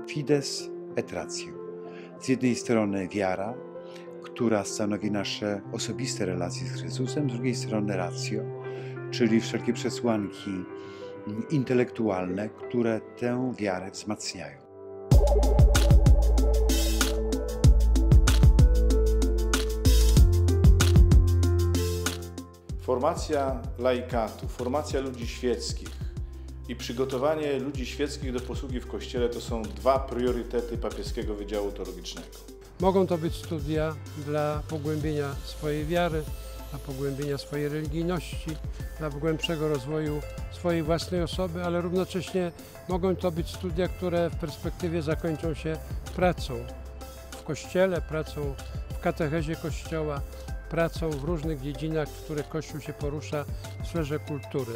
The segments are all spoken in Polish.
Fides et ratio. Z jednej strony wiara, która stanowi nasze osobiste relacje z Chrystusem, z drugiej strony ratio, czyli wszelkie przesłanki intelektualne, które tę wiarę wzmacniają. Formacja laikatu, formacja ludzi świeckich i przygotowanie ludzi świeckich do posługi w Kościele to są dwa priorytety Papieskiego Wydziału Teologicznego. Mogą to być studia dla pogłębienia swojej wiary, dla pogłębienia swojej religijności, dla głębszego rozwoju swojej własnej osoby, ale równocześnie mogą to być studia, które w perspektywie zakończą się pracą w Kościele, pracą w katechezie Kościoła, pracą w różnych dziedzinach, w których Kościół się porusza w sferze kultury.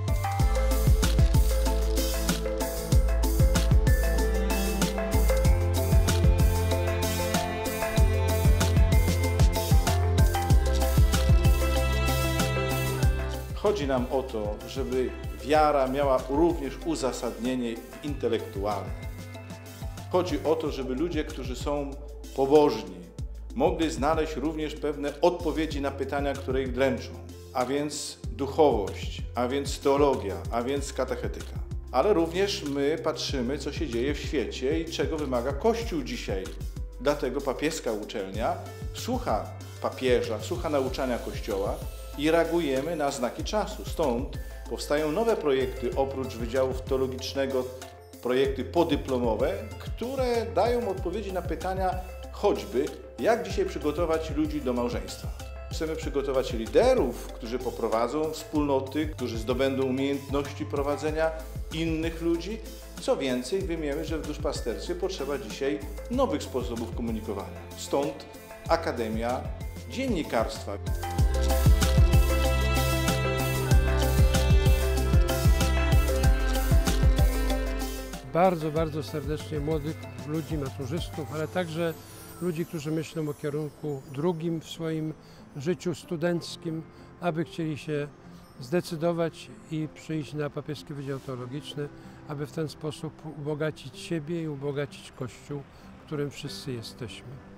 Chodzi nam o to, żeby wiara miała również uzasadnienie intelektualne. Chodzi o to, żeby ludzie, którzy są pobożni, mogli znaleźć również pewne odpowiedzi na pytania, które ich dręczą, a więc duchowość, a więc teologia, a więc katechetyka. Ale również my patrzymy, co się dzieje w świecie i czego wymaga Kościół dzisiaj. Dlatego papieska uczelnia słucha papieża, słucha nauczania Kościoła i reagujemy na znaki czasu. Stąd powstają nowe projekty oprócz Wydziału Teologicznego, projekty podyplomowe, które dają odpowiedzi na pytania choćby, jak dzisiaj przygotować ludzi do małżeństwa. Chcemy przygotować liderów, którzy poprowadzą wspólnoty, którzy zdobędą umiejętności prowadzenia innych ludzi. Co więcej, wiemy, że w duszpasterstwie potrzeba dzisiaj nowych sposobów komunikowania. Stąd Akademia Dziennikarstwa. Bardzo serdecznie młodych ludzi, maturzystów, ale także ludzi, którzy myślą o kierunku drugim w swoim życiu studenckim, aby chcieli się zdecydować i przyjść na Papieski Wydział Teologiczny, aby w ten sposób ubogacić siebie i ubogacić Kościół, którym wszyscy jesteśmy.